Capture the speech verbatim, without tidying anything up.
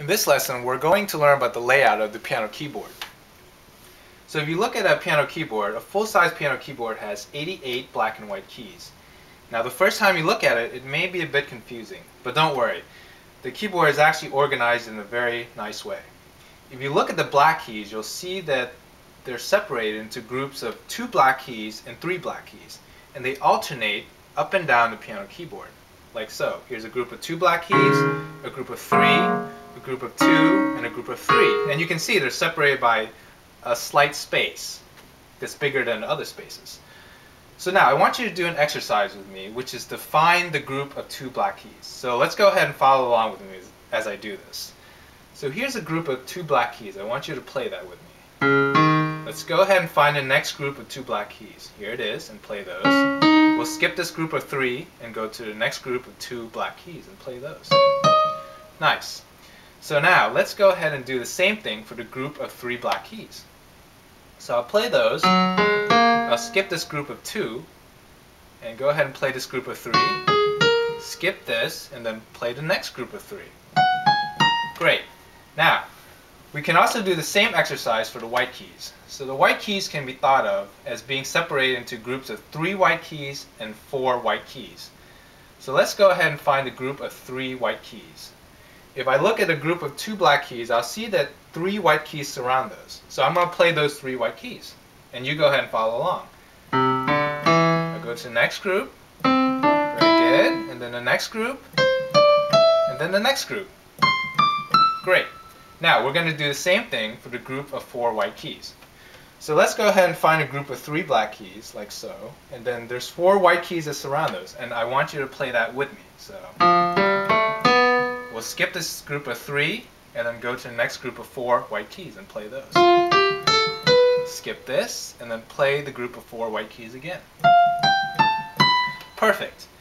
In this lesson, we're going to learn about the layout of the piano keyboard. So if you look at a piano keyboard, a full-size piano keyboard has eighty-eight black and white keys. Now the first time you look at it, it may be a bit confusing, but don't worry. The keyboard is actually organized in a very nice way. If you look at the black keys, you'll see that they're separated into groups of two black keys and three black keys, and they alternate up and down the piano keyboard, like so. Here's a group of two black keys, a group of three, a group of two, and a group of three. And you can see they're separated by a slight space that's bigger than the other spaces. So now I want you to do an exercise with me, which is to find the group of two black keys. So let's go ahead and follow along with me as, as I do this. So here's a group of two black keys. I want you to play that with me. Let's go ahead and find the next group of two black keys. Here it is, and play those. We'll skip this group of three and go to the next group of two black keys and play those. Nice. So now let's go ahead and do the same thing for the group of three black keys. So I'll play those. I'll skip this group of two and go ahead and play this group of three. Skip this and then play the next group of three. Great. Now we can also do the same exercise for the white keys. So the white keys can be thought of as being separated into groups of three white keys and four white keys. So let's go ahead and find a group of three white keys. If I look at a group of two black keys, I'll see that three white keys surround those. So I'm going to play those three white keys. And you go ahead and follow along. I'll go to the next group. Very good. And then the next group. And then the next group. Great. Now we're going to do the same thing for the group of four white keys. So let's go ahead and find a group of three black keys, like so. And then there's four white keys that surround those. And I want you to play that with me. So we'll skip this group of three and then go to the next group of four white keys and play those. Skip this and then play the group of four white keys again. Perfect.